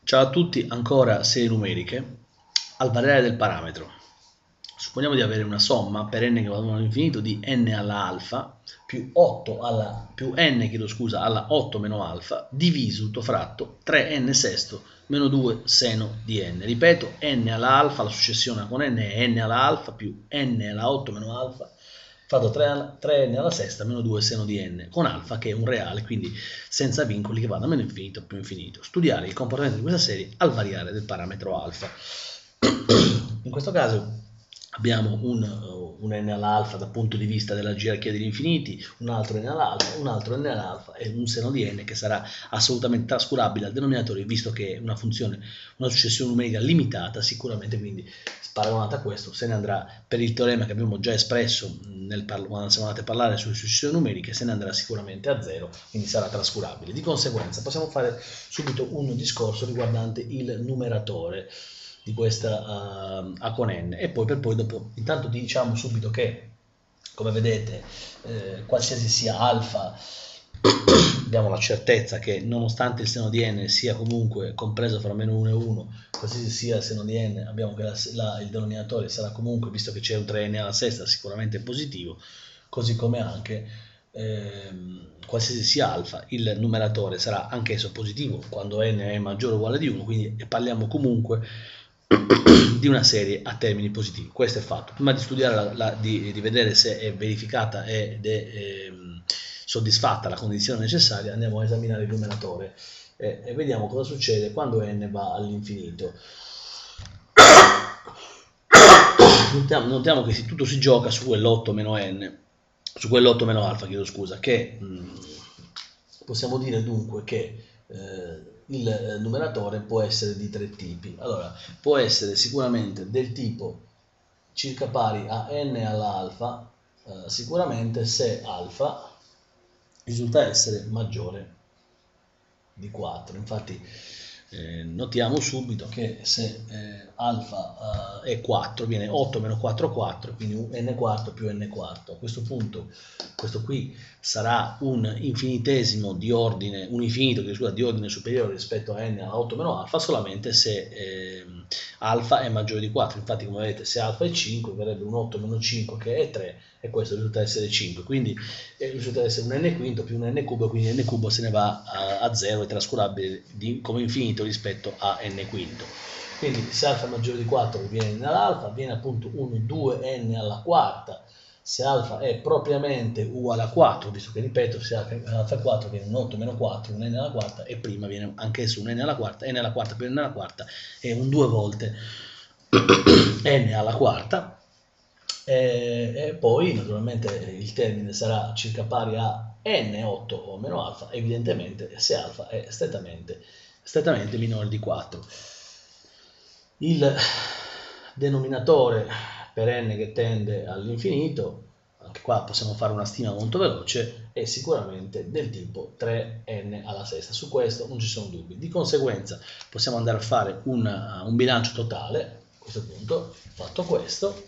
Ciao a tutti, ancora serie numeriche. Al variare del parametro, supponiamo di avere una somma per n che va all'infinito di n alla alfa più 8 alla più n, chiedo scusa, alla 8 meno alfa diviso tutto fratto 3n sesto meno 2 seno di n. Ripeto, n alla alfa, la successione con n è n alla alfa più n alla 8 meno alfa fatto 3n alla sesta meno 2 seno di n, con alfa che è un reale, quindi senza vincoli, che va da meno infinito a più infinito. Studiare il comportamento di questa serie al variare del parametro alfa. In questo caso abbiamo un n all'alfa dal punto di vista della gerarchia degli infiniti, un altro n all'alfa, un altro n all'alfa e un seno di n che sarà assolutamente trascurabile al denominatore, visto che è una funzione, una successione numerica limitata, sicuramente, quindi paragonata a questo se ne andrà, per il teorema che abbiamo già espresso quando siamo andati a parlare sulle successioni numeriche, se ne andrà sicuramente a 0, quindi sarà trascurabile. Di conseguenza possiamo fare subito un discorso riguardante il numeratore di questa A con n, e poi dopo intanto diciamo subito che, come vedete, qualsiasi sia alfa, abbiamo la certezza che nonostante il seno di n sia comunque compreso fra meno 1 e 1, qualsiasi sia il seno di n, abbiamo che il denominatore sarà comunque, visto che c'è un 3n alla sesta, sicuramente positivo, così come anche qualsiasi sia alfa, il numeratore sarà anch'esso positivo quando n è maggiore o uguale di 1, quindi parliamo comunque di una serie a termini positivi. Questo è fatto. Prima di studiare, di vedere se è verificata ed è soddisfatta la condizione necessaria, andiamo a esaminare il numeratore e vediamo cosa succede quando n va all'infinito. Notiamo che tutto si gioca su quell'8 meno n, su quell'8 meno alfa, chiedo scusa, che possiamo dire dunque che il numeratore può essere di tre tipi. Allora, può essere sicuramente del tipo circa pari a n alla alfa, sicuramente se alfa risulta essere maggiore di 4. Infatti notiamo subito che se alfa è 4, viene 8 meno 4 4, quindi n quarto più n quarto. A questo punto questo qui sarà un infinitesimo di ordine, un infinito che di ordine superiore rispetto a n alla 8 meno alfa, solamente se alfa è maggiore di 4. Infatti, come vedete, se alfa è 5 verrebbe un 8 meno 5 che è 3, e questo risulta essere 5, quindi risulta essere un n quinto più un n cubo, quindi n cubo se ne va a 0, è trascurabile come infinito rispetto a n quinto. Quindi se alfa è maggiore di 4 viene n all'alfa, viene appunto un 2n alla quarta. Se alfa è propriamente uguale a 4, visto che, ripeto, se alfa è 4 viene un 8 meno 4, un n alla quarta, e prima viene anch'esso un n alla quarta più n alla quarta è un 2 volte n alla quarta. E poi naturalmente il termine sarà circa pari a n8 o meno alfa, evidentemente se alfa è strettamente minore di 4. Il denominatore per n che tende all'infinito, anche qua possiamo fare una stima molto veloce, è sicuramente del tipo 3n alla sesta. Su questo non ci sono dubbi. Di conseguenza possiamo andare a fare un bilancio totale. A questo punto, fatto questo,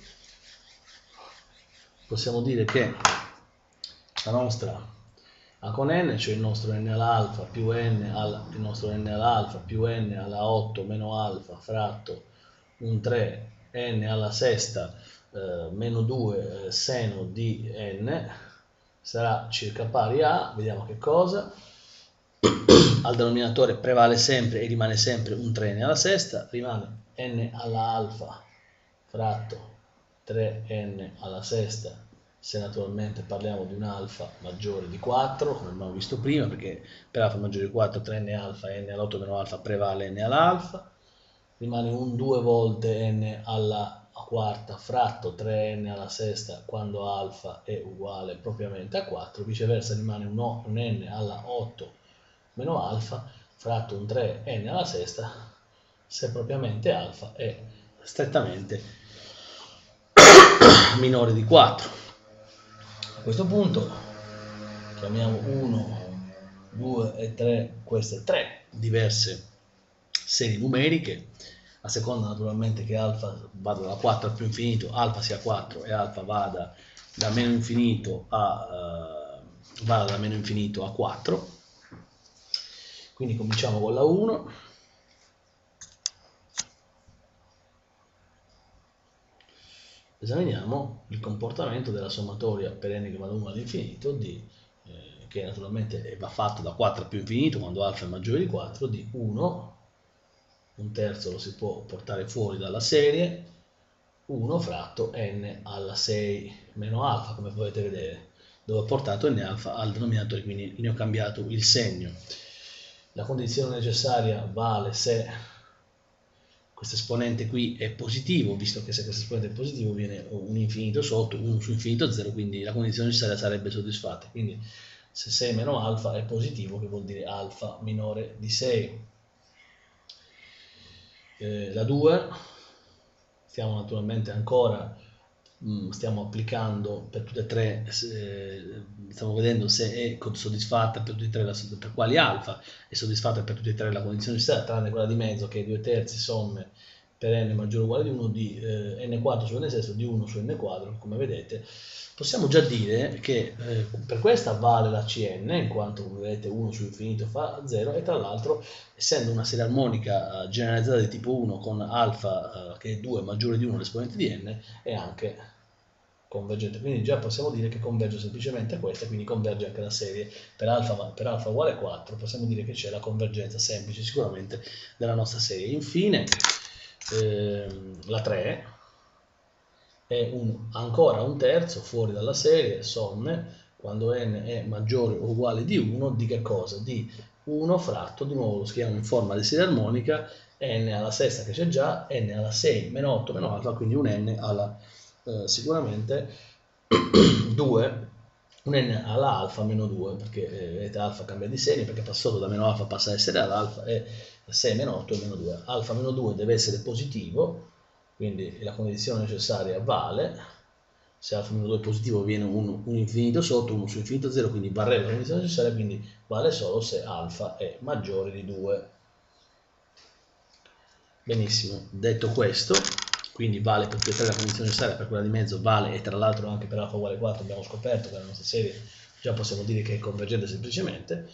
possiamo dire che la nostra A con n, cioè il nostro n all'alfa più il nostro n all'alfa più n alla 8 meno alfa fratto un 3 n alla sesta meno 2 seno di n, sarà circa pari a, vediamo che cosa, al denominatore prevale sempre e rimane sempre un 3n alla sesta, rimane n alla alfa fratto 3n alla sesta, se naturalmente parliamo di un alfa maggiore di 4, come abbiamo visto prima, perché per alfa maggiore di 4 3n alfa e n all'8 meno alfa prevale n all'alfa, rimane un 2 volte n alla quarta fratto 3n alla sesta quando alfa è uguale propriamente a 4, viceversa rimane un n alla 8 meno alfa fratto un 3n alla sesta se propriamente alfa è strettamente minore di 4. A questo punto chiamiamo 1, 2 e 3 queste tre diverse serie numeriche, a seconda naturalmente che alfa vada da 4 al più infinito, alfa sia 4 e alfa vada da meno infinito a 4. Quindi cominciamo con la 1. esaminiamo il comportamento della sommatoria per n che va da 1 all'infinito che naturalmente va fatto da 4 più infinito quando alfa è maggiore di 4, di 1, un terzo lo si può portare fuori dalla serie, 1 fratto n alla 6 meno alfa, come potete vedere, dove ho portato n alfa al denominatore, quindi ne ho cambiato il segno. La condizione necessaria vale se questo esponente qui è positivo, visto che se questo esponente è positivo viene un infinito sotto, 1 su infinito 0, quindi la condizione necessaria sarebbe soddisfatta. Quindi se 6 meno alfa è positivo, che vuol dire alfa minore di 6. La 2, stiamo naturalmente ancora, stiamo applicando per tutte e tre, stiamo vedendo se è soddisfatta per tutte e tre, per quali alfa è soddisfatta per tutte e tre la condizione necessaria, tranne quella di mezzo che è 2/3 somme per n maggiore o uguale di 1 di n quadro su n sesto di 1 su n quadro, come vedete. Possiamo già dire che per questa vale la Cn, in quanto come vedete 1 su infinito fa 0, e tra l'altro, essendo una serie armonica generalizzata di tipo 1 con alfa che è 2 maggiore di 1 l'esponente di n, è anche convergente. Quindi già possiamo dire che converge semplicemente questa, quindi converge anche la serie per alfa uguale 4, possiamo dire che c'è la convergenza semplice sicuramente della nostra serie. Infine la 3 è ancora un terzo fuori dalla serie, somme, quando n è maggiore o uguale di 1, di che cosa? Di 1 fratto, di nuovo lo scriviamo in forma di serie armonica, n alla sesta che c'è già, n alla 6 meno 8 meno alfa, quindi un n alla sicuramente 2, un n alla alfa meno 2, perché vedete alfa cambia di serie, perché passato da meno alfa passa a essere ad alfa, e 6 meno 8 è meno 2. Alfa meno 2 deve essere positivo, quindi la condizione necessaria vale, se alfa meno 2 è positivo viene un infinito sotto, 1 su infinito 0, quindi varrebbe la condizione necessaria, quindi vale solo se alfa è maggiore di 2. Benissimo, detto questo, quindi vale per tutte e tre la condizione necessaria, per quella di mezzo vale, e tra l'altro anche per alfa uguale 4 abbiamo scoperto che la nostra serie già possiamo dire che è convergente semplicemente.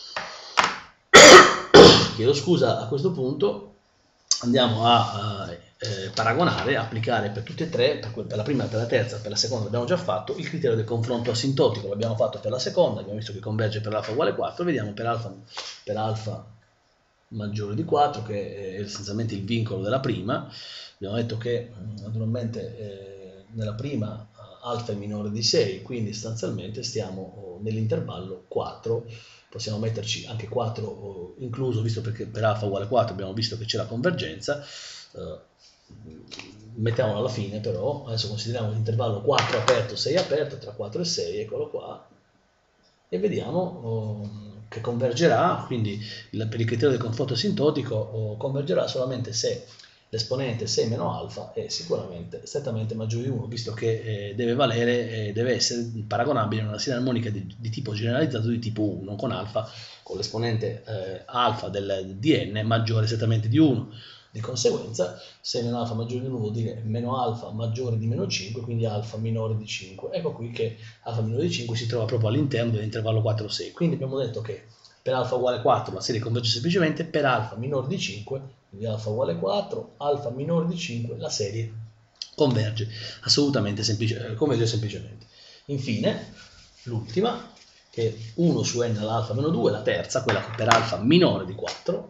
Chiedo scusa, a questo punto andiamo a paragonare, applicare per tutte e tre, per la prima, per la terza, per la seconda abbiamo già fatto il criterio del confronto asintotico, l'abbiamo fatto per la seconda, abbiamo visto che converge per alfa uguale 4, vediamo per alfa maggiore di 4, che è essenzialmente il vincolo della prima. Abbiamo detto che naturalmente nella prima alfa è minore di 6, quindi sostanzialmente stiamo nell'intervallo 4, possiamo metterci anche 4 incluso, visto perché per alfa uguale 4 abbiamo visto che c'è la convergenza, mettiamolo alla fine però, adesso consideriamo l'intervallo 4 aperto, 6 aperto, tra 4 e 6, eccolo qua, e vediamo che convergerà, quindi per il criterio del confronto asintotico convergerà solamente se l'esponente 6 meno alfa è sicuramente strettamente maggiore di 1, visto che deve valere, deve essere paragonabile a una serie armonica di tipo generalizzato di tipo 1 con alfa, con l'esponente alfa di n maggiore strettamente di 1. Di conseguenza, se meno alfa maggiore di 1 vuol dire meno alfa maggiore di meno 5, quindi alfa minore di 5. Ecco qui che alfa minore di 5 si trova proprio all'interno dell'intervallo 4-6. Quindi abbiamo detto che per alfa uguale 4 la serie converge semplicemente, per alfa minore di 5, quindi alfa uguale 4, alfa minore di 5, la serie converge assolutamente semplicemente. Infine, l'ultima, che è 1 su n all'alfa meno 2, la terza, quella per alfa minore di 4,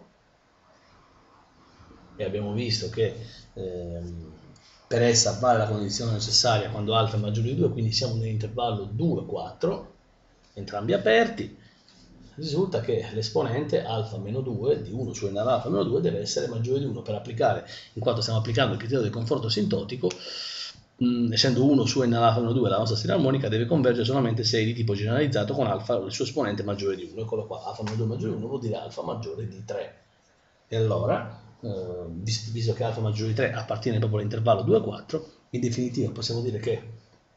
e abbiamo visto che per essa vale la condizione necessaria quando alfa è maggiore di 2, quindi siamo nell'intervallo 2-4, entrambi aperti. Risulta che l'esponente alfa meno 2 di 1 su n all'alfa meno 2 deve essere maggiore di 1 per applicare, in quanto stiamo applicando il criterio del confronto asintotico, essendo 1 su n all'alfa meno 2 la nostra serie armonica, deve convergere solamente se è di tipo generalizzato con alfa il suo esponente maggiore di 1. Eccolo qua, alfa meno 2 maggiore di 1 vuol dire alfa maggiore di 3. E allora, visto che alfa maggiore di 3 appartiene proprio all'intervallo 2-4, in definitiva possiamo dire che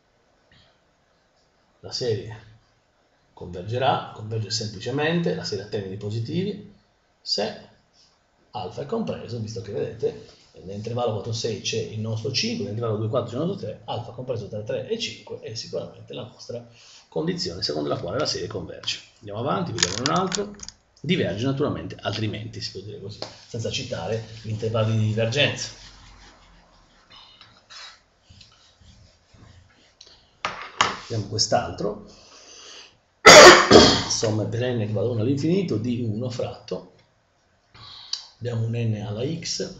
la serie converge semplicemente, la serie a termini positivi, se alfa è compreso, visto che vedete nell'intervallo 4-6 c'è il nostro 5, nell'intervallo 2-4 c'è il nostro 3, alfa compreso tra 3 e 5 è sicuramente la nostra condizione secondo la quale la serie converge. Andiamo avanti, vediamo un altro. Diverge naturalmente, altrimenti si può dire così, senza citare gli intervalli di divergenza. abbiamo quest'altro, somme per n che va da 1 all'infinito di 1 fratto, abbiamo un n alla x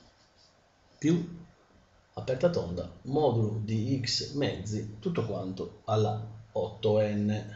più, aperta tonda, modulo di x mezzi, tutto quanto alla 8n.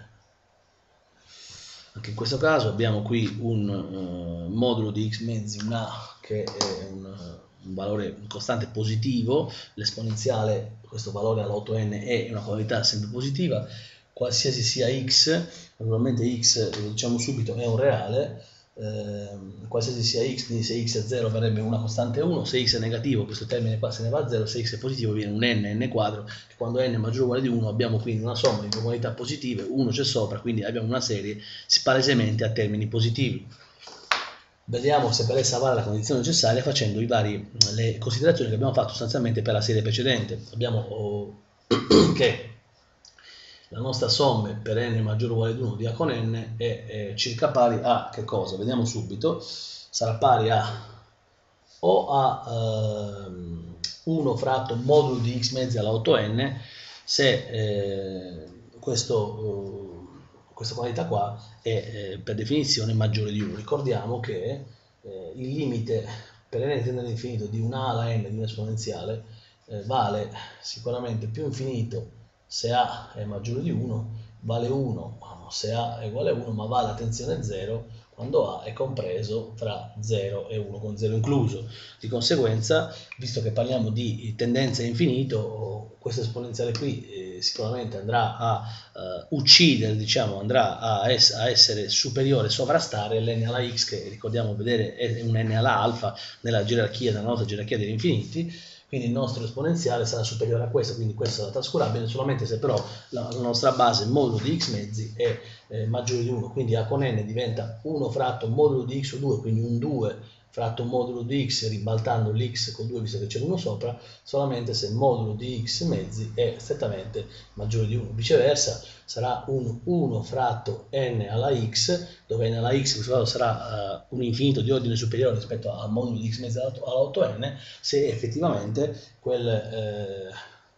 Anche in questo caso abbiamo qui un modulo di x mezzi, un a, che è un valore costante positivo, l'esponenziale, questo valore all'8n è una quantità sempre positiva, qualsiasi sia x, naturalmente x, lo diciamo subito, è un reale, qualsiasi sia x, quindi se x è 0 verrebbe una costante 1, se x è negativo questo termine qua se ne va a 0, se x è positivo viene un n quadro, che quando n è maggiore o uguale di 1 abbiamo quindi una somma di due quantità positive, 1 c'è sopra, quindi abbiamo una serie palesemente a termini positivi. Vediamo se per essa vale la condizione necessaria facendo le considerazioni che abbiamo fatto sostanzialmente per la serie precedente. Abbiamo che la nostra somma per n maggiore o uguale di 1 di a con n è circa pari a che cosa? Vediamo subito. Sarà pari a o a 1 fratto modulo di x mezzi alla 8n se questa quantità qua è per definizione maggiore di 1. Ricordiamo che il limite per n tendente all'infinito di una a alla n di un esponenziale vale sicuramente più infinito se a è maggiore di 1, vale 1 se a è uguale a 1, ma vale, attenzione, 0 quando a è compreso tra 0 e 1, con 0 incluso. Di conseguenza, visto che parliamo di tendenza a infinito, questo esponenziale qui sicuramente andrà a uccidere, diciamo, andrà a essere superiore, sovrastare l'n alla x, che ricordiamo vedere è un n alla alfa nella nostra gerarchia degli infiniti. Quindi il nostro esponenziale sarà superiore a questo, quindi questo sarà trascurabile solamente se però la nostra base modulo di x mezzi è maggiore di 1, quindi a con n diventa 1 fratto modulo di x o 2, quindi un 2 fratto modulo di x ribaltando l'x con 2 visto che c'è l'1 sopra, solamente se modulo di x mezzi è strettamente maggiore di 1. Viceversa sarà un 1 fratto n alla x, dove n alla x in questo caso sarà un infinito di ordine superiore rispetto al modulo di x mezzi alla 8n, se effettivamente quel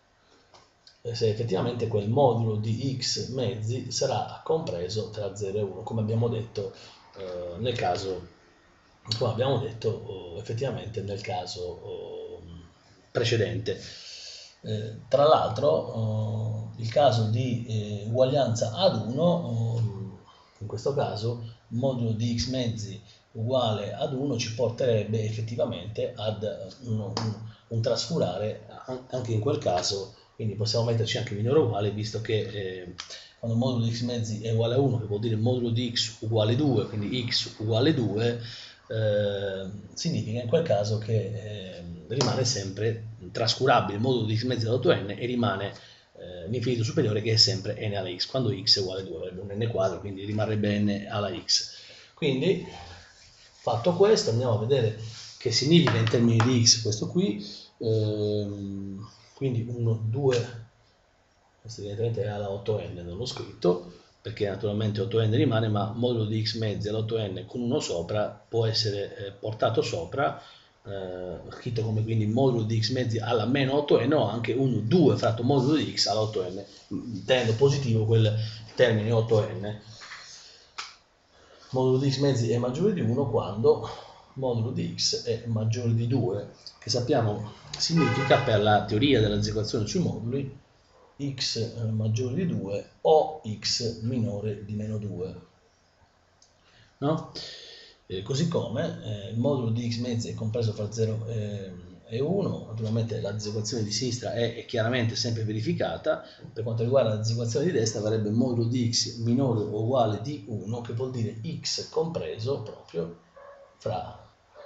modulo di x mezzi sarà compreso tra 0 e 1, come abbiamo detto nel caso, effettivamente nel caso precedente. Tra l'altro il caso di uguaglianza ad 1, in questo caso modulo di x mezzi uguale ad 1 ci porterebbe effettivamente ad un trascurare anche in quel caso, quindi possiamo metterci anche minore o uguale, visto che quando modulo di x mezzi è uguale a 1, che vuol dire modulo di x uguale 2, quindi x uguale 2, significa in quel caso che rimane sempre trascurabile il modulo di x mezzi da 8n e rimane l'infinito superiore, che è sempre n alla x. Quando x è uguale a 2 avrebbe un n quadro, quindi rimarrebbe n alla x. Quindi fatto questo andiamo a vedere che significa in termini di x questo qui, quindi 1, 2, questo evidentemente è alla 8n, non l'ho scritto perché naturalmente 8n rimane, ma modulo di x mezzi all'8n con 1 sopra può essere portato sopra, scritto come quindi modulo di x mezzi alla meno 8n, o anche 1, 2 fratto modulo di x alla 8n, tenendo positivo quel termine 8n. Modulo di x mezzi è maggiore di 1 quando modulo di x è maggiore di 2, che sappiamo significa, per la teoria della disequazione sui moduli, x maggiore di 2 o x minore di meno 2, no? Così come il modulo di x mezzi è compreso fra 0 e 1, naturalmente la disequazione di sinistra è chiaramente sempre verificata. Per quanto riguarda la disequazione di destra varrebbe modulo di x minore o uguale di 1, che vuol dire x compreso proprio fra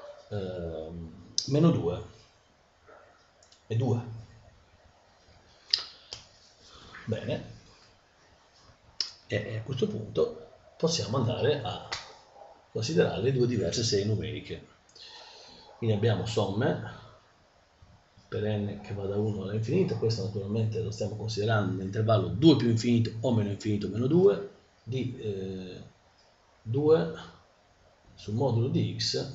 meno 2 e 2. Bene, e a questo punto possiamo andare a considerare le due diverse serie numeriche. Quindi abbiamo somme per n che va da 1 all'infinito, questo naturalmente lo stiamo considerando nell'intervallo 2 più infinito o meno infinito meno 2, di 2 sul modulo di x,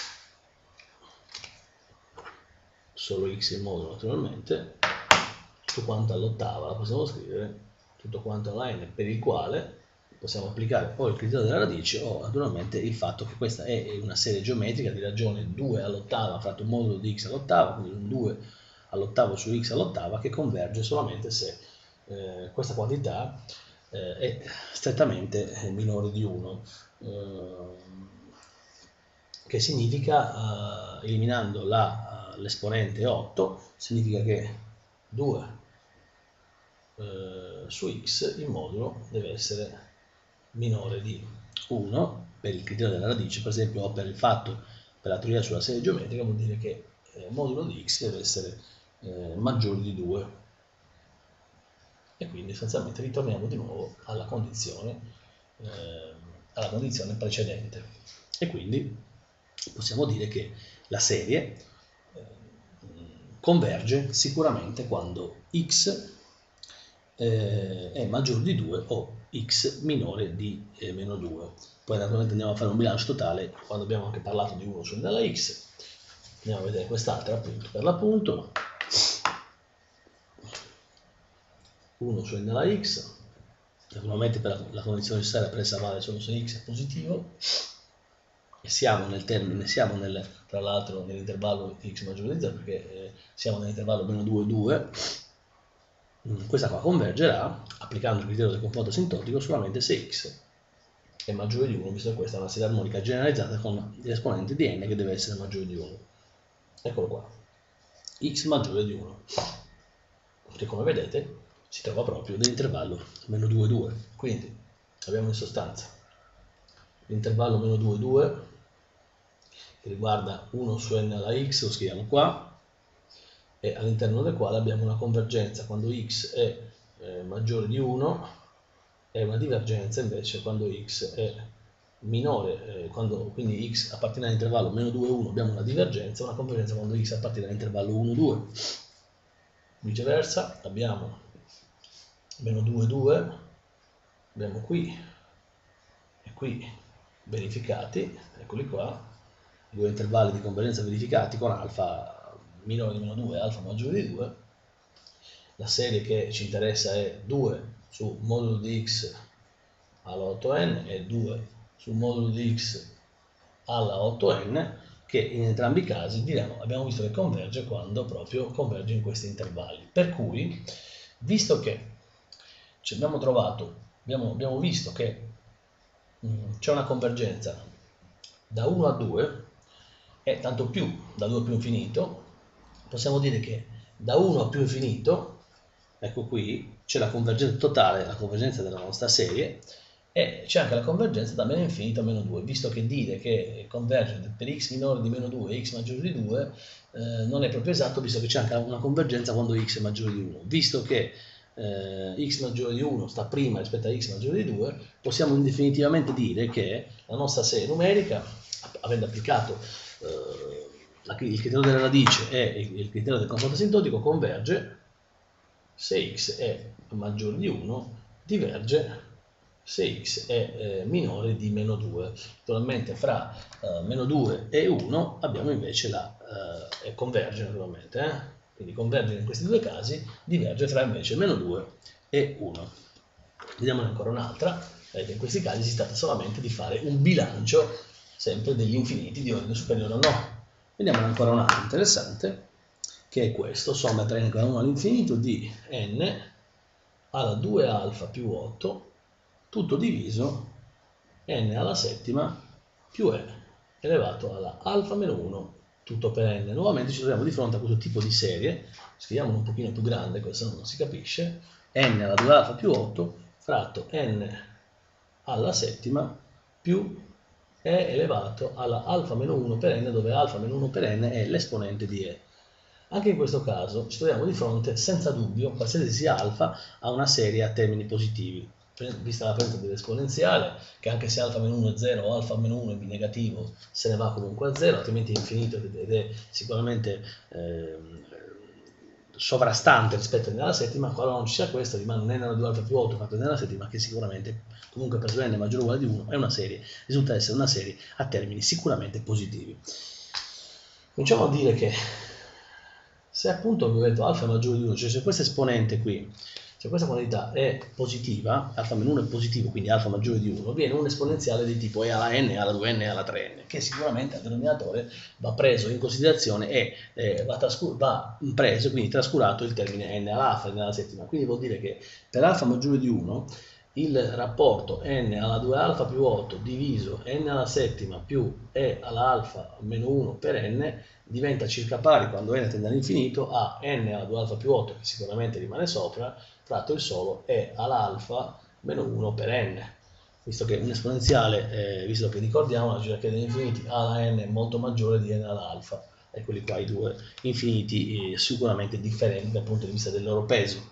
solo x il modulo naturalmente, su quanto all'ottava la possiamo scrivere tutto quanto alla n, per il quale possiamo applicare o il criterio della radice o naturalmente il fatto che questa è una serie geometrica di ragione 2 all'ottava fratto un modulo di x all'ottava, quindi un 2 all'ottavo su x all'ottava, che converge solamente se questa quantità è strettamente minore di 1, che significa, eliminando l'esponente 8, significa che 2 su x il modulo deve essere minore di 1 per il criterio della radice, per esempio, o per il fatto, per la teoria sulla serie geometrica, vuol dire che il modulo di x deve essere maggiore di 2, e quindi sostanzialmente ritorniamo di nuovo alla condizione precedente, e quindi possiamo dire che la serie converge sicuramente quando x è maggiore di 2 o x minore di meno 2. Poi naturalmente andiamo a fare un bilancio totale quando abbiamo anche parlato di 1 su n alla x. Andiamo a vedere quest'altra appunto per l'appunto. 1 su n alla x, naturalmente per la condizione necessaria per essa vale solo se x è positivo, e siamo nel termine, tra l'altro nell'intervallo x maggiore di 0, perché siamo nell'intervallo meno 2, 2. Questa qua convergerà applicando il criterio del confronto asintotico solamente se x è maggiore di 1, visto che questa è una serie armonica generalizzata con l'esponente di n che deve essere maggiore di 1. Eccolo qua, x maggiore di 1, che come vedete si trova proprio nell'intervallo meno 2, 2. Quindi abbiamo in sostanza l'intervallo meno 2, 2, che riguarda 1 su n alla x, lo scriviamo qua, e all'interno del quale abbiamo una convergenza quando x è maggiore di 1 e una divergenza invece quando x è minore, quindi x appartiene all'intervallo meno 2, 1 abbiamo una divergenza, una convergenza quando x appartiene all'intervallo 1, 2. Viceversa abbiamo meno 2, 2, abbiamo qui e qui verificati, eccoli qua, due intervalli di convergenza verificati con alfa minore di meno 2 e alfa maggiore di 2. La serie che ci interessa è 2 su modulo di x alla 8n e 2 sul modulo di x alla 8n, che in entrambi i casi abbiamo visto che converge quando proprio converge in questi intervalli. Per cui, visto che abbiamo visto che c'è una convergenza da 1 a 2 e tanto più da 2 più infinito, possiamo dire che da 1 a più infinito, ecco qui, c'è la convergenza totale, la convergenza della nostra serie, e c'è anche la convergenza da meno infinito a meno 2, visto che dire che converge per x minore di meno 2 e x maggiore di 2 non è proprio esatto, visto che c'è anche una convergenza quando x è maggiore di 1. Visto che x maggiore di 1 sta prima rispetto a x maggiore di 2, possiamo indefinitivamente dire che la nostra serie numerica, avendo applicato il criterio della radice e il criterio del confronto asintotico, converge se x è maggiore di 1, diverge se x è minore di meno 2. Naturalmente fra meno 2 e 1 abbiamo invece converge naturalmente, quindi convergere in questi due casi, diverge fra invece meno 2 e 1. Vediamone ancora un'altra, in questi casi si tratta solamente di fare un bilancio sempre degli infiniti di ordine superiore o no. Vediamone ancora un altro interessante, che è questo: somma tra n uguale a 1 all'infinito di n alla 2 alfa più 8 tutto diviso n alla settima più e elevato alla alfa meno 1 tutto per n. Nuovamente ci troviamo di fronte a questo tipo di serie, scriviamolo un pochino più grande, questo non si capisce, n alla 2 alfa più 8 fratto n alla settima più e elevato alla alfa meno 1 per n, dove alfa meno 1 per n è l'esponente di e. Anche in questo caso ci troviamo di fronte, senza dubbio, qualsiasi sia alfa, a una serie a termini positivi, vista la presenza dell'esponenziale, che anche se alfa meno 1 è 0 o alfa meno 1 è negativo, se ne va comunque a 0, altrimenti è infinito ed è sicuramente sovrastante rispetto a n alla settima. Qualora non ci sia questo, rimane n alla 2 alfa più 8 fatto n alla settima, che sicuramente comunque per n maggiore o uguale di 1 è una serie, risulta essere una serie a termini sicuramente positivi. Cominciamo a dire che se appunto ho detto alfa è maggiore di 1, cioè se questa esponente qui, se questa quantità è positiva, alfa meno 1 è positivo, quindi alfa maggiore di 1, viene un esponenziale di tipo e alla n, alla 2n e alla 3n, che sicuramente al denominatore va preso in considerazione e va preso, quindi trascurato il termine n all'alfa, n alla settima. Quindi vuol dire che per alfa maggiore di 1 il rapporto n alla 2 alfa più 8 diviso n alla settima più e alla alfa meno 1 per n diventa circa pari, quando n tende all'infinito, a n alla 2 alfa più 8, che sicuramente rimane sopra, fratto il solo e all'alfa meno 1 per n, visto che un esponenziale, visto che ricordiamo la gerarchia degli infiniti, a alla n è molto maggiore di n all'alfa, e quelli qua i due infiniti sicuramente differenti dal punto di vista del loro peso.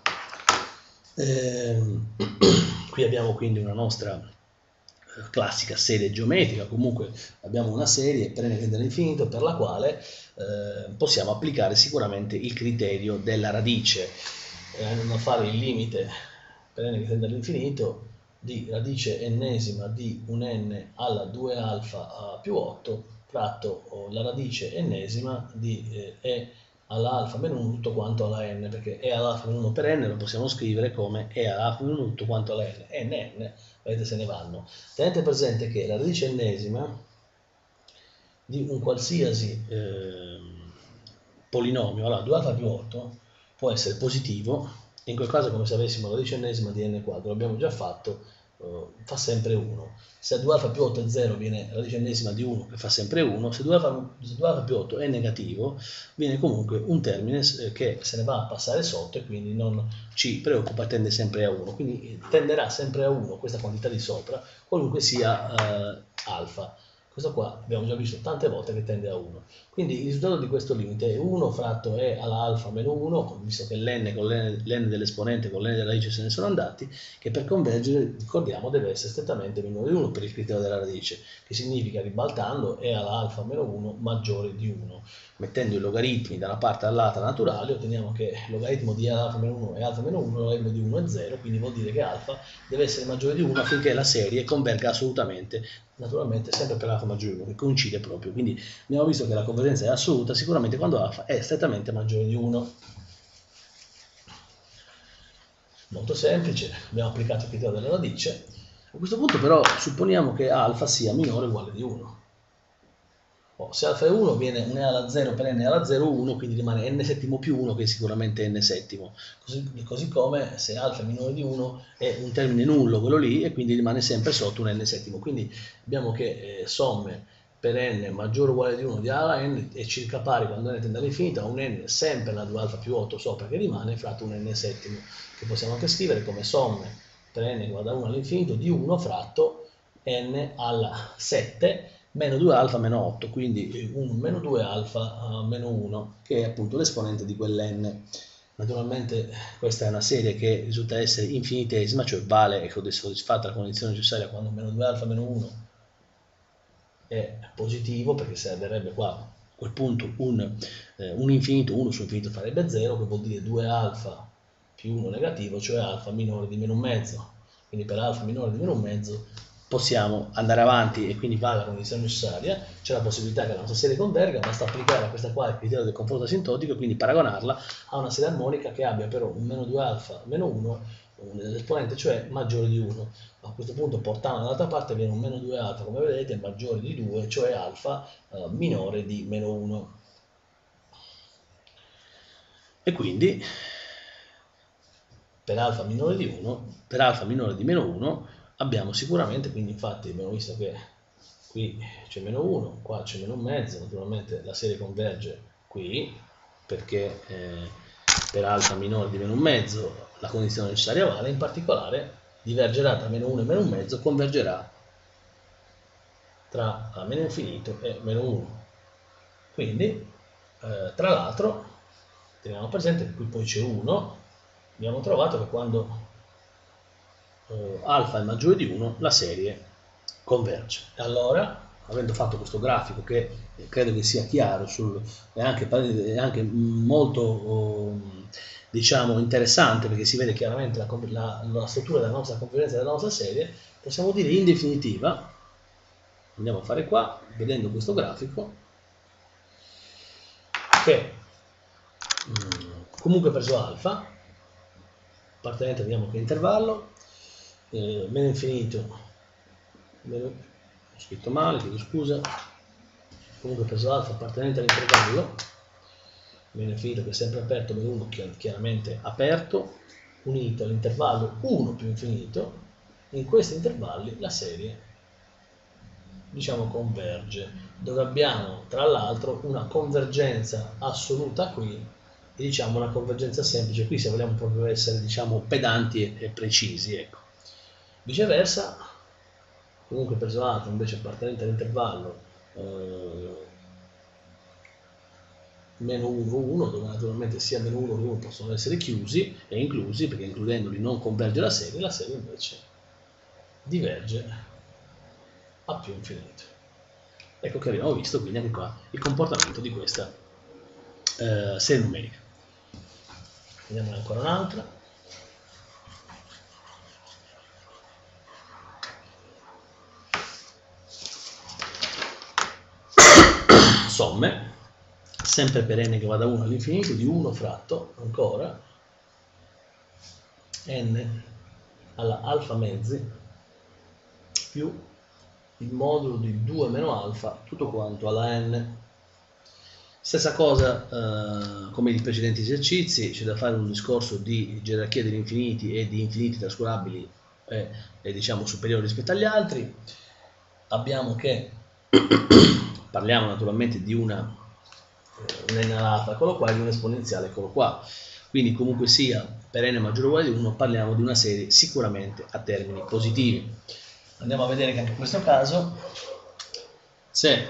Qui abbiamo quindi una nostra classica serie geometrica, comunque abbiamo una serie per n che tende all'infinito per la quale possiamo applicare sicuramente il criterio della radice, andando a fare il limite per n che tende all'infinito di radice ennesima di un n alla 2 alfa più 8 fratto la radice ennesima di e alla alfa meno 1 tutto quanto alla n, perché e all'alfa meno 1 per n lo possiamo scrivere come e all'alfa meno 1 tutto quanto alla n, vedete se ne vanno. Tenete presente che la radice ennesima di un qualsiasi polinomio, allora 2 alfa più 8 può essere positivo, in quel caso come se avessimo la radice ennesima di n quadro, l'abbiamo già fatto, fa sempre 1. Se a 2 alfa più 8 è 0 viene la radice ennesima di 1 che fa sempre 1, se 2 alfa più 8 è negativo viene comunque un termine che se ne va a passare sotto e quindi non ci preoccupa, tende sempre a 1, quindi tenderà sempre a 1 questa quantità di sopra, qualunque sia alfa. Questo qua abbiamo già visto tante volte che tende a 1. Quindi il risultato di questo limite è 1 fratto e alla alfa meno 1, visto che l'n con l'n dell'esponente con l'n della radice se ne sono andati, che per convergere, ricordiamo, deve essere strettamente minore di 1 per il criterio della radice, che significa ribaltando e alla alfa meno 1 maggiore di 1. Mettendo i logaritmi da una parte all'altra naturali, otteniamo che il logaritmo di alfa meno 1 e alfa meno 1, il logaritmo di 1 è 0, quindi vuol dire che alfa deve essere maggiore di 1 affinché la serie converga assolutamente, naturalmente sempre per alfa maggiore di 1, che coincide proprio. Quindi abbiamo visto che la convergenza è assoluta sicuramente quando alfa è strettamente maggiore di 1. Molto semplice, abbiamo applicato il criterio della radice. A questo punto però supponiamo che alfa sia minore o uguale di 1. Se alfa è 1 viene un e alla 0 per n alla 0, 1, quindi rimane n settimo più 1 che è sicuramente n settimo. Così come se alfa è minore di 1 è un termine nullo quello lì e quindi rimane sempre sotto un n settimo. Quindi abbiamo che somme per n maggiore o uguale di 1 di a alla n è circa pari quando n tende all'infinito a un n sempre la 2 alfa più 8 sopra che rimane fratto un n settimo, che possiamo anche scrivere come somme per n che va da 1 all'infinito di 1 fratto n alla 7 meno 2 alfa meno 8, quindi un meno 2 alfa meno 1, che è appunto l'esponente di quell'n. Naturalmente questa è una serie che risulta essere infinitesima, cioè vale e è soddisfatta la condizione necessaria quando meno 2 alfa meno 1 è positivo, perché servirebbe qua a quel punto un infinito, 1 su infinito farebbe 0, che vuol dire 2 alfa più 1 negativo, cioè alfa minore di meno un mezzo. Quindi per alfa minore di meno un mezzo possiamo andare avanti e quindi vale la condizione necessaria, c'è la possibilità che la nostra serie converga, basta applicare a questa qua il criterio del confronto asintotico e quindi paragonarla a una serie armonica che abbia però un meno 2 alfa meno 1, l'esponente cioè maggiore di 1. A questo punto portando dall'altra parte viene un meno 2 alfa, come vedete, maggiore di 2, cioè alfa minore di meno 1. E quindi per alfa minore di 1, per alfa minore di meno 1, abbiamo sicuramente, quindi infatti abbiamo visto che qui c'è meno 1, qua c'è meno un mezzo, naturalmente la serie converge qui, perché per alfa minore di meno un mezzo la condizione necessaria vale, in particolare divergerà tra meno 1 e meno un mezzo, convergerà tra meno infinito e meno 1. Quindi, tra l'altro, teniamo presente che qui poi c'è 1, abbiamo trovato che quando alfa è maggiore di 1 la serie converge. Allora, avendo fatto questo grafico che credo che sia chiaro è anche molto diciamo interessante, perché si vede chiaramente la struttura della nostra convergenza della nostra serie, possiamo dire in definitiva, andiamo a fare qua, vedendo questo grafico, che comunque preso alfa, appartenente, vediamo che intervallo, meno infinito, ho scritto male, chiedo scusa, comunque preso alfa appartenente all'intervallo, meno infinito che è sempre aperto, meno 1 chiaramente aperto, unito all'intervallo 1 più infinito. In questi intervalli la serie, diciamo, converge, dove abbiamo tra l'altro una convergenza assoluta qui e diciamo una convergenza semplice qui, se vogliamo proprio essere, diciamo, pedanti e precisi, ecco. Viceversa, comunque preso alfa invece appartenente all'intervallo meno 1, 1, dove naturalmente sia meno 1 che 1 possono essere chiusi e inclusi, perché includendoli non converge la serie invece diverge a più infinito. Ecco che abbiamo visto quindi anche qua il comportamento di questa serie numerica. Vediamone ancora un'altra. Somme, sempre per n che va da 1 all'infinito, di 1 fratto, ancora, n alla alfa mezzi più il modulo di 2 meno alfa, tutto quanto alla n. Stessa cosa come nei precedenti esercizi, c'è da fare un discorso di gerarchia degli infiniti e di infiniti trascurabili diciamo superiori rispetto agli altri. Abbiamo che parliamo naturalmente di un n all'alfa, eccolo qua, e di un esponenziale, eccolo qua. Quindi comunque sia, per n maggiore o uguale di 1 parliamo di una serie sicuramente a termini positivi. Andiamo a vedere che anche in questo caso, se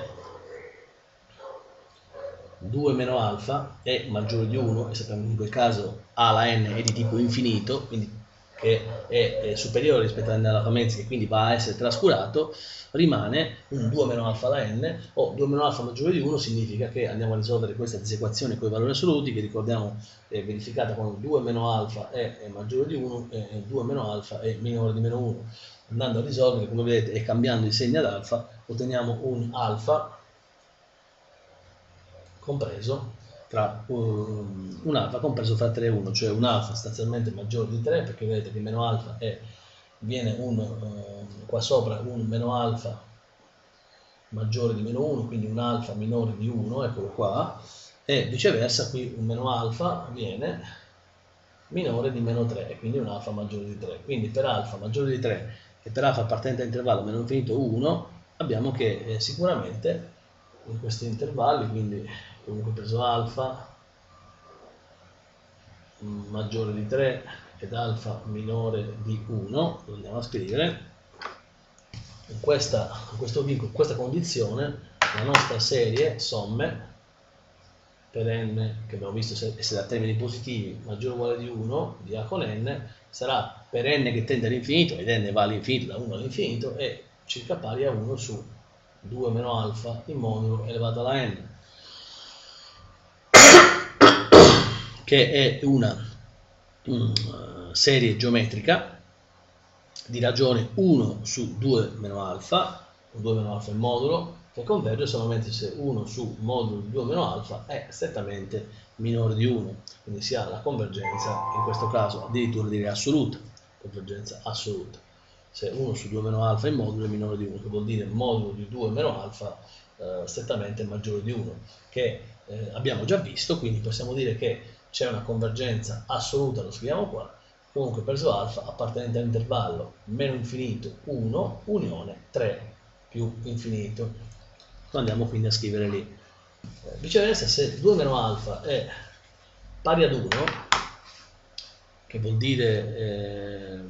2 meno alfa è maggiore di 1, e sappiamo che in quel caso a alla n è di tipo infinito, quindi che è superiore rispetto alla n all'alfa mezzi, che quindi va a essere trascurato, rimane un 2 meno alfa alla n, o 2 meno alfa maggiore di 1 significa che andiamo a risolvere questa disequazione con i valori assoluti, che ricordiamo è verificata quando 2 meno alfa è maggiore di 1 e 2 meno alfa è minore di meno 1. Andando a risolvere, come vedete, e cambiando i segni ad alfa, otteniamo un alfa compreso tra un alfa compreso fra 3 e 1, cioè un alfa sostanzialmente maggiore di 3, perché vedete che meno alfa viene qua sopra un meno alfa maggiore di meno 1, quindi un alfa minore di 1, eccolo qua, e viceversa qui un meno alfa viene minore di meno 3, e quindi un alfa maggiore di 3. Quindi per alfa maggiore di 3 e per alfa appartenente all'intervallo meno infinito 1, abbiamo che sicuramente in questi intervalli, quindi comunque preso alfa maggiore di 3 ed alfa minore di 1, lo andiamo a scrivere, in questa condizione la nostra serie somme per n, che abbiamo visto essere a termini positivi, maggiore o uguale di 1 di a con n, sarà per n che tende all'infinito, ed n va all'infinito, da 1 all'infinito, è circa pari a 1 su 2 meno alfa in modulo elevato alla n, che è una serie geometrica di ragione 1 su 2 meno alfa, o 2 meno alfa in modulo, che converge solamente se 1 su modulo di 2 meno alfa è strettamente minore di 1, quindi si ha la convergenza, in questo caso addirittura direi assoluta, convergenza assoluta, se 1 su 2 meno alfa in modulo è minore di 1, che vuol dire modulo di 2 meno alfa strettamente maggiore di 1, che abbiamo già visto, quindi possiamo dire che c'è una convergenza assoluta, lo scriviamo qua, comunque preso alfa appartenente all'intervallo meno infinito 1 unione 3 più infinito. Lo andiamo quindi a scrivere lì. Viceversa, se 2 meno alfa è pari ad 1, che vuol dire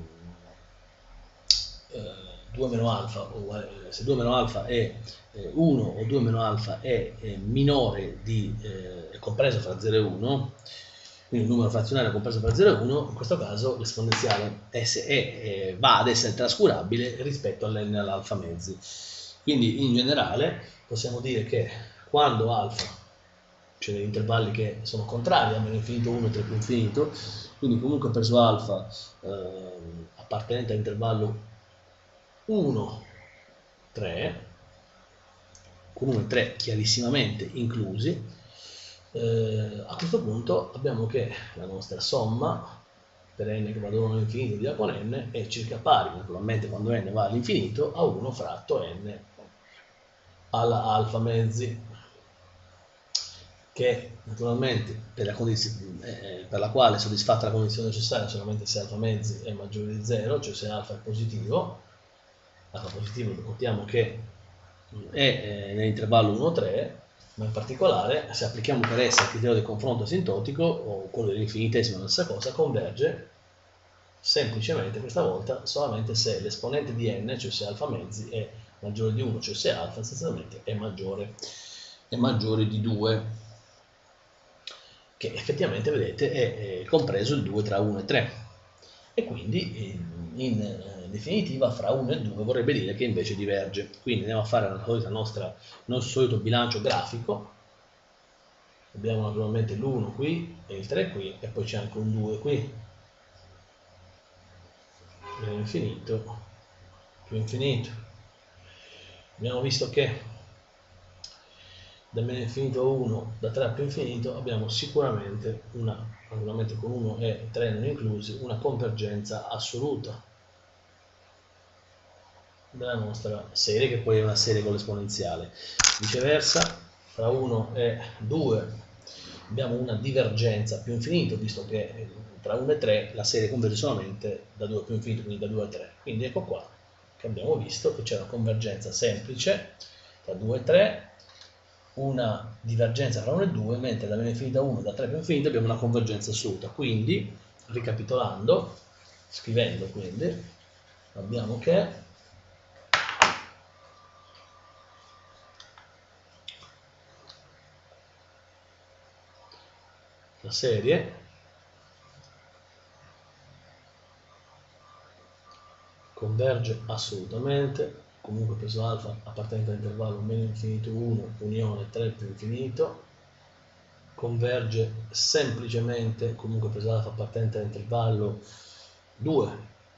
2 meno alfa, se 2 meno alfa è 1 o 2 meno alfa è minore di, è compreso fra 0 e 1, quindi un numero frazionario compreso fra 0 e 1, in questo caso l'esponenziale va ad essere trascurabile rispetto all'n all'alfa mezzi. Quindi in generale possiamo dire che quando alfa, cioè negli intervalli che sono contrari a meno infinito 1 e 3 più infinito, quindi comunque preso alfa appartenente all'intervallo 1, 3, comunque 3 chiarissimamente inclusi, A questo punto abbiamo che la nostra somma per n che va da 1 all'infinito di A con n è circa pari, naturalmente quando n va all'infinito, a 1 fratto n alla alfa mezzi, che naturalmente per la quale è soddisfatta la condizione necessaria solamente se alfa mezzi è maggiore di 0, cioè se alfa è positivo. Alfa positivo notiamo che è nell'intervallo 1-3, ma in particolare se applichiamo per essa il criterio del confronto asintotico o quello dell'infinitesimo, la stessa cosa, converge semplicemente questa volta solamente se l'esponente di n, cioè se alfa mezzi, è maggiore di 1, cioè se alfa essenzialmente è maggiore di 2, che effettivamente vedete è compreso il 2 tra 1 e 3, e quindi in definitiva fra 1 e 2 vorrebbe dire che invece diverge. Quindi andiamo a fare il nostro solito bilancio grafico. Abbiamo naturalmente l'1 qui e il 3 qui, e poi c'è anche un 2 qui, meno infinito più infinito. Abbiamo visto che da meno infinito a 1, da 3 a più infinito, abbiamo sicuramente naturalmente con 1 e 3 non inclusi, una convergenza assoluta della nostra serie, che poi è una serie con l'esponenziale. Viceversa, fra 1 e 2 abbiamo una divergenza più infinito, visto che tra 1 e 3 la serie converge solamente da 2 a più infinito, quindi da 2 a 3. Quindi ecco qua che abbiamo visto che c'è una convergenza semplice tra 2 e 3, una divergenza fra 1 e 2, mentre da meno infinito a 1 da 3 più infinito abbiamo una convergenza assoluta. Quindi, ricapitolando, scrivendo quindi, abbiamo che la serie converge assolutamente, comunque preso alfa appartenente all'intervallo meno infinito 1 unione 3 più infinito, converge semplicemente, comunque preso alfa appartenente all'intervallo 2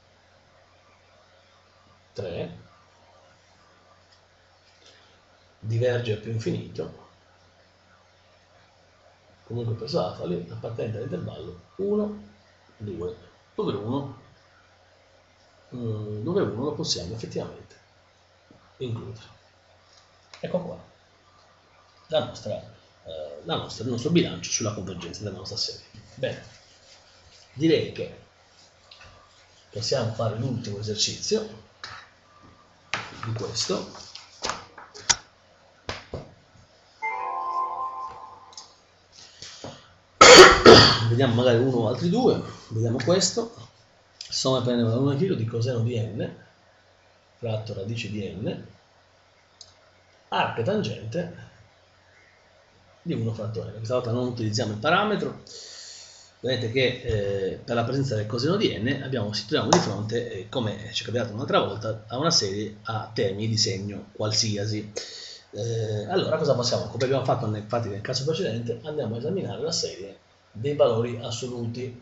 3, diverge a più infinito, comunque preso alfa appartenente all'intervallo 1 2, dove 1 lo possiamo effettivamente includere. Ecco qua il nostro bilancio sulla convergenza della nostra serie. Bene, direi che possiamo fare l'ultimo esercizio di questo. Vediamo magari uno o altri due. Vediamo questo. Somma per n valore infinito di coseno di n fratto radice di n, arco e tangente di 1 fratto n. Questa volta non utilizziamo il parametro. Vedete che per la presenza del coseno di n ci troviamo di fronte, come ci è capitato un'altra volta, a una serie a termini di segno qualsiasi. Allora cosa possiamo? Come abbiamo fatto infatti nel caso precedente, andiamo a esaminare la serie dei valori assoluti,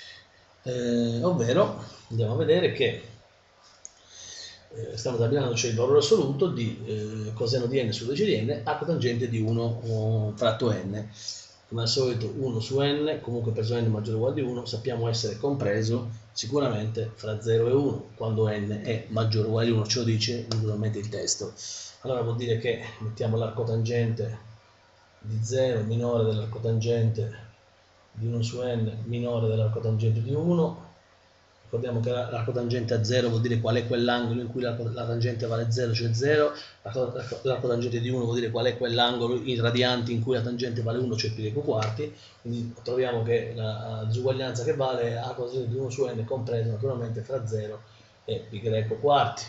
ovvero andiamo a vedere che stiamo esaminando il valore assoluto di coseno di n su radice di n, arco tangente di 1 fratto n. Come al solito 1 su n, comunque preso n maggiore o uguale di 1, sappiamo essere compreso sicuramente fra 0 e 1, quando n è maggiore o uguale di 1, ce lo dice naturalmente il testo. Allora vuol dire che mettiamo l'arco tangente di 0 minore dell'arco tangente di 1 su n minore dell'arco tangente di 1. Ricordiamo che l'arco tangente a 0 vuol dire qual è quell'angolo in cui la tangente vale 0, cioè 0. L'arco tangente di 1 vuol dire qual è quell'angolo in radianti in cui la tangente vale 1, cioè pi quarti. Quindi troviamo che la disuguaglianza che vale è arco tangente di 1 su n compreso naturalmente fra 0 e pi quarti.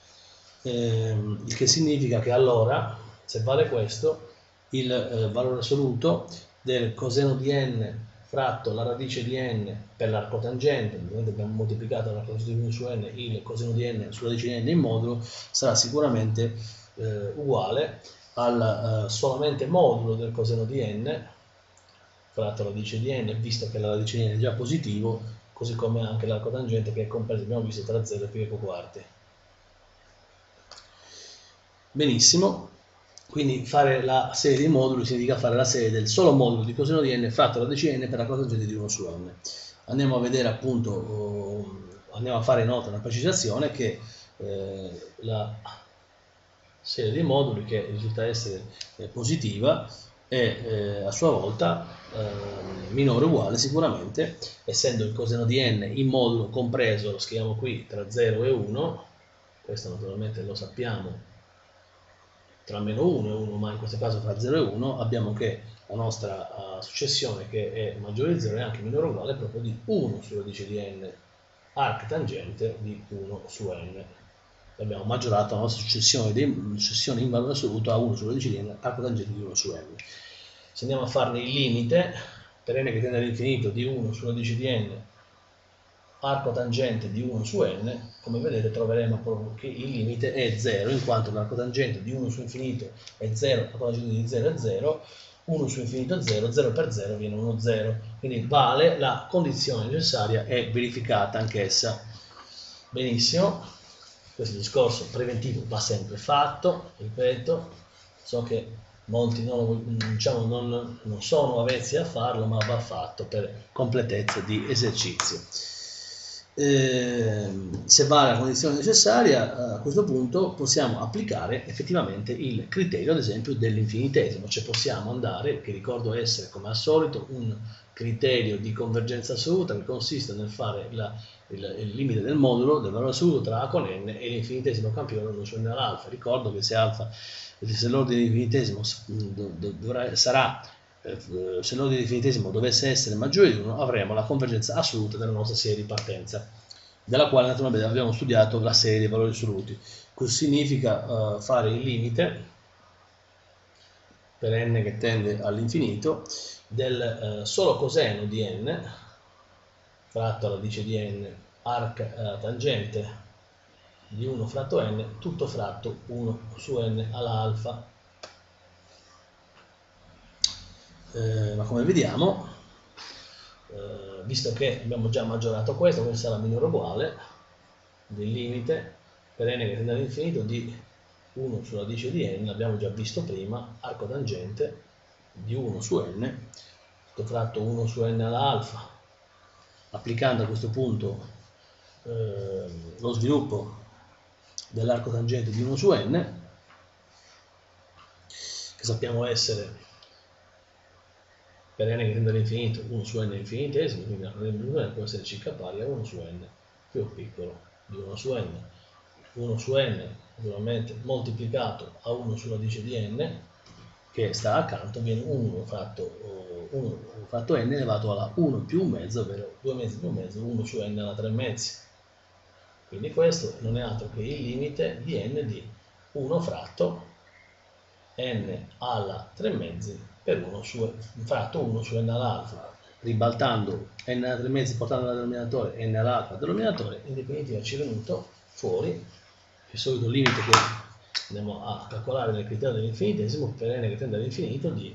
Il che significa che allora, se vale questo, il valore assoluto del coseno di n fratto la radice di n per l'arco tangente, ovviamente abbiamo moltiplicato l'arco tangente di 1 su n, il coseno di n sulla radice di n in modulo, sarà sicuramente uguale al solamente modulo del coseno di n fratto la radice di n, visto che la radice di n è già positivo, così come anche l'arco tangente che è compreso, abbiamo visto, tra 0 e pi quarti. Benissimo, Quindi fare la serie dei moduli significa fare la serie del solo modulo di coseno di n fratto radice n per la cotangente di 1 su n. Andiamo a vedere appunto, andiamo a fare inoltre una precisazione che la serie dei moduli, che risulta essere positiva, è a sua volta minore o uguale sicuramente, essendo il coseno di n in modulo compreso, lo scriviamo qui, tra 0 e 1, questo naturalmente lo sappiamo, tra meno 1 e 1, ma in questo caso tra 0 e 1, abbiamo che la nostra successione, che è maggiore di 0, è anche minore o uguale proprio di 1 su radice di n arc tangente di 1 su n. Abbiamo maggiorato la nostra successione in valore assoluto a 1 su radice di n arc tangente di 1 su n. Se andiamo a farne il limite, per n che tende all'infinito, di 1 su radice di n arco tangente di 1 su n, come vedete troveremo proprio che il limite è 0, in quanto l'arco tangente di 1 su infinito è 0, l'arco tangente di 0 è 0, 1 su infinito è 0, 0 per 0 viene 1, 0, quindi vale la condizione necessaria e verificata anch'essa. Benissimo, questo discorso preventivo va sempre fatto, ripeto, so che molti diciamo, non sono avvezzi a farlo, ma va fatto per completezza di esercizio. Se vale la condizione necessaria, a questo punto possiamo applicare effettivamente il criterio, ad esempio, dell'infinitesimo, cioè possiamo andare, che ricordo essere come al solito un criterio di convergenza assoluta, che consiste nel fare il limite del modulo del valore assoluto tra a con n e l'infinitesimo campione 1 su n all'alfa. Ricordo che se l'ordine dell'infinitesimo sarà se l'ordine infinitesimo dovesse essere maggiore di 1, avremo la convergenza assoluta della nostra serie di partenza, della quale naturalmente abbiamo studiato la serie dei valori assoluti. Questo significa fare il limite per n che tende all'infinito del solo coseno di n fratto radice di n arc tangente di 1 fratto n tutto fratto 1 su n alla alfa. Ma come vediamo, visto che abbiamo già maggiorato questo sarà minore o uguale del limite per n che tende all'infinito di 1 su radice di n, l'abbiamo già visto prima, arco tangente di 1 su n, tutto fratto 1 su n alla alfa, applicando a questo punto lo sviluppo dell'arco tangente di 1 su n, che sappiamo essere per n che tende all'infinito 1 su n infinitesimo, quindi la n può essere circa pari a 1 su n più o piccolo di 1 su n. 1 su n naturalmente moltiplicato a 1 su radice di n, che sta accanto, viene 1 fatto n elevato alla 1 più un mezzo, ovvero 2 mezzi più un mezzo, 1 su n alla 3 mezzi. Quindi questo non è altro che il limite di n di 1 fratto n alla 3 mezzi per 1 fratto 1 su n all'alfa, ribaltando n alla 3 mezzi, portando al denominatore n all'alfa al denominatore, in definitiva ci è venuto fuori il solito limite che andiamo a calcolare nel criterio dell'infinitesimo per n che tende all'infinito di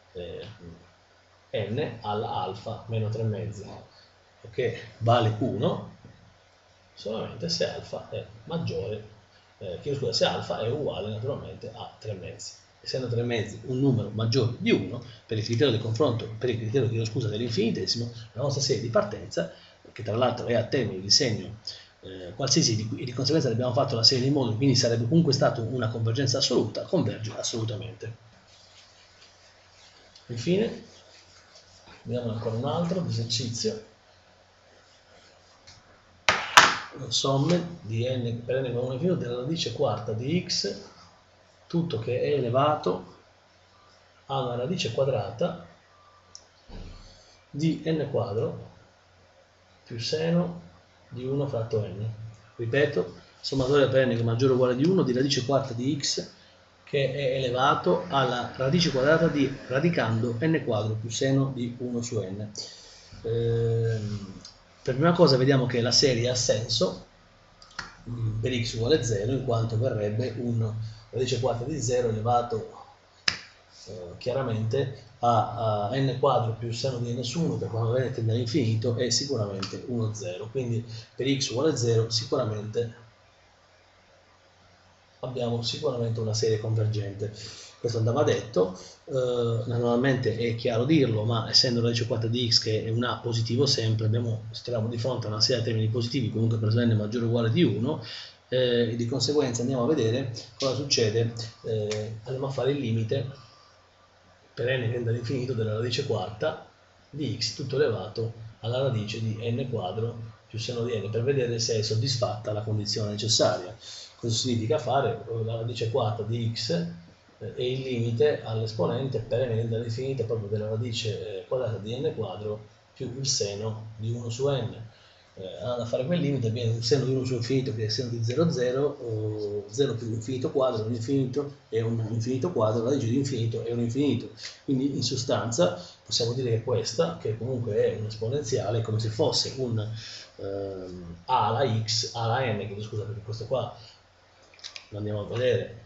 n alla alfa meno 3 mezzi, che vale 1 solamente se alfa è maggiore, se alfa è uguale naturalmente a 3 mezzi. Essendo 3 mezzi un numero maggiore di 1, per il criterio del confronto, per il criterio dell'infinitesimo, la nostra serie di partenza, che tra l'altro è a termini di segno qualsiasi, e di conseguenza abbiamo fatto la serie dei moduli, quindi sarebbe comunque stata una convergenza assoluta, converge assolutamente. Infine, vediamo ancora un altro esercizio. Somme di n per n con 1 infinito della radice quarta di x, tutto che è elevato a una radice quadrata di n quadro più seno di 1 fratto n. Ripeto, sommatoria per n che è maggiore o uguale di 1 di radice quarta di x che è elevato alla radice quadrata di radicando n quadro più seno di 1 su n. Per prima cosa vediamo che la serie ha senso per x uguale 0, in quanto verrebbe un radice quarta di 0 elevato chiaramente a n quadro più seno di n su 1, che quando n tende all'infinito è sicuramente 1, 0. Quindi per x uguale 0 sicuramente abbiamo una serie convergente. questo andava detto, naturalmente è chiaro dirlo, ma essendo la radice quadrata di x che è un a positivo sempre, ci troviamo di fronte a una serie di termini positivi comunque per n maggiore o uguale di 1, e di conseguenza andiamo a vedere cosa succede, andiamo a fare il limite per n che tende all'infinito della radice quarta di x tutto elevato alla radice di n quadro più seno di n, per vedere se è soddisfatta la condizione necessaria. Cosa significa fare? La radice quarta di x e il limite all'esponente per n tende all'infinito proprio della radice quadrata di n quadro più il seno di 1 su n. Andando a fare quel limite viene il seno di 1 su infinito che è il seno di 0, 0, 0 più l'infinito quadro, un infinito è un infinito quadro, la radice di infinito è un infinito. Quindi in sostanza possiamo dire che questa, che comunque è un'esponenziale, come se fosse un a alla x, a alla n, chiedo scusa perché questo qua lo andiamo a vedere,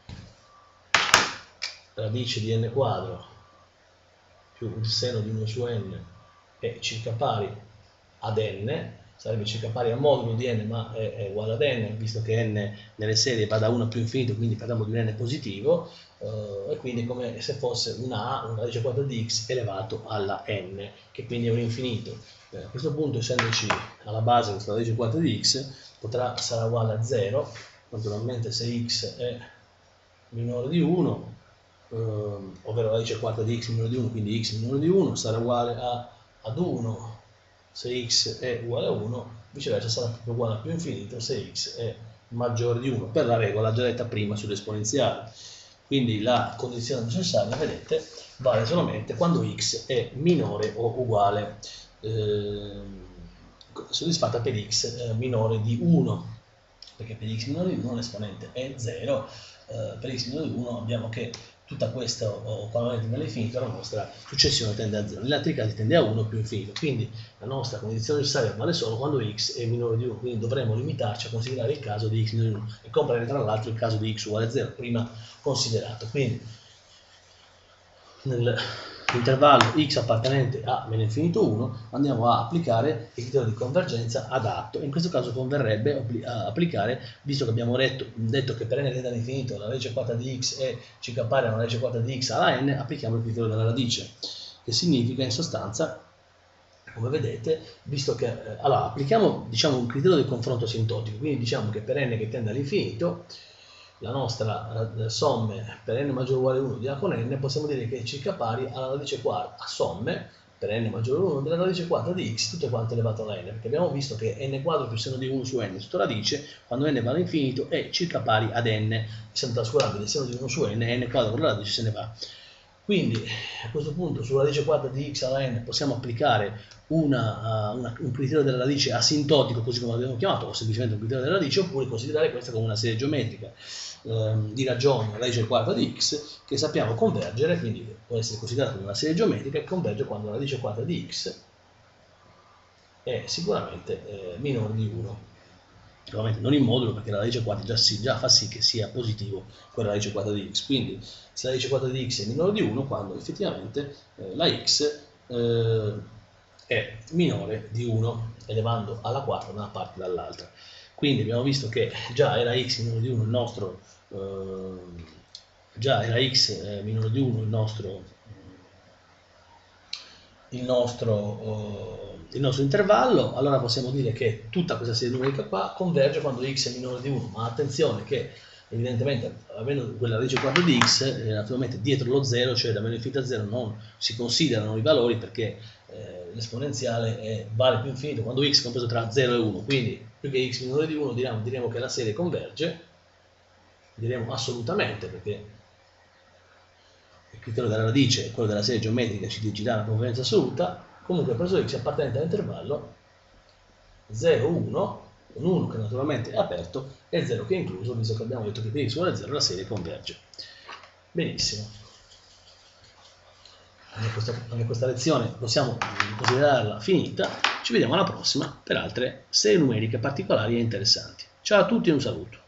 radice di n quadro più il seno di 1 su n è circa pari ad n, sarebbe circa pari al modulo di n, ma è uguale ad n, visto che n nelle serie va da 1 più infinito, quindi parliamo di un n positivo, e quindi è come se fosse una radice quadrata di x elevato alla n, che quindi è un infinito. A questo punto, essendoci alla base questa radice quadrata di x, sarà uguale a 0, naturalmente se x è minore di 1, ovvero la radice quadrata di x minore di 1, quindi x minore di 1 sarà uguale ad 1 se x è uguale a 1, viceversa sarà proprio uguale a più infinito se x è maggiore di 1, per la regola già detta prima sull'esponenziale. Quindi la condizione necessaria, vedete, vale solamente quando x è minore o uguale, soddisfatta per x minore di 1, perché per x minore di 1 l'esponente è 0, per x minore di 1 abbiamo che tutta questa quando tende all'infinito la nostra successione tende a 0, negli altri casi tende a 1 più infinito, quindi la nostra condizione necessaria vale solo quando x è minore di 1, quindi dovremo limitarci a considerare il caso di x minore di 1 e comprendere tra l'altro il caso di x uguale a 0 prima considerato. Quindi nell'intervallo x appartenente a meno infinito 1 andiamo a applicare il criterio di convergenza adatto, in questo caso converrebbe applicare, visto che abbiamo detto che per n tende all'infinito la radice quadrata di x è circa pari a una radice quadrata di x alla n, applichiamo il criterio della radice, che significa in sostanza, come vedete, visto che allora applichiamo un criterio del confronto asintotico, quindi diciamo che per n che tende all'infinito la nostra somme per n maggiore o uguale a 1 di a con n possiamo dire che è circa pari alla radice quarta a somme per n maggiore o 1 della radice quarta di x tutto quanto elevato alla n, perché abbiamo visto che n quadro più seno di 1 su n sotto radice quando n va all'infinito è circa pari ad n, essendo trascurabile il seno di 1 su n quadro con la radice se ne va. Quindi a questo punto sulla radice quadrata di x alla n possiamo applicare un criterio della radice asintotico, così come l'abbiamo chiamato, o semplicemente un criterio della radice, oppure considerare questa come una serie geometrica di ragioni alla radice quadrata di x che sappiamo convergere, quindi può essere considerata come una serie geometrica che converge quando la radice quadrata di x è sicuramente minore di 1. Ovviamente non in modulo, perché la radice quadrata già fa sì che sia positivo quella radice quadrata di x, quindi se la radice quadrata di x è minore di 1 quando effettivamente la x è minore di 1, elevando alla quarta da una parte e dall'altra. Quindi abbiamo visto che già era x minore di 1 il nostro il nostro intervallo, allora possiamo dire che tutta questa serie numerica qua converge quando x è minore di 1, ma attenzione che evidentemente avendo quella radice quadrata di x, naturalmente dietro lo 0, cioè da meno infinito a 0 non si considerano i valori, perché l'esponenziale vale più infinito quando x è compreso tra 0 e 1, quindi più che x minore di 1 diremo che la serie converge, diremo assolutamente, perché il criterio della radice e quello della serie geometrica ci dà una convergenza assoluta. Comunque preso x appartenente all'intervallo 0, 1, con 1 che naturalmente è aperto e 0 che è incluso, visto che abbiamo detto che per x uguale a 0 la serie converge. Benissimo. Anche questa lezione possiamo considerarla finita, ci vediamo alla prossima per altre serie numeriche particolari e interessanti. Ciao a tutti e un saluto.